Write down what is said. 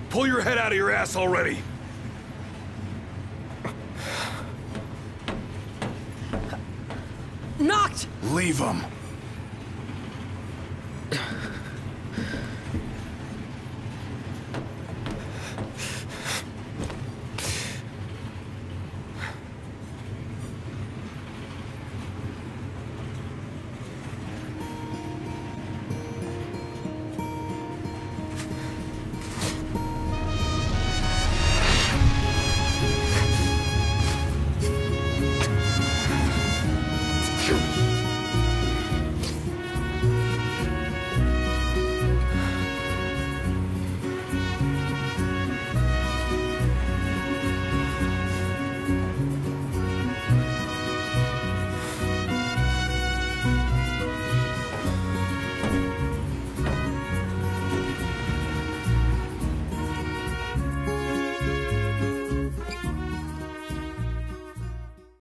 Pull your head out of your ass already! Knocked! Leave him.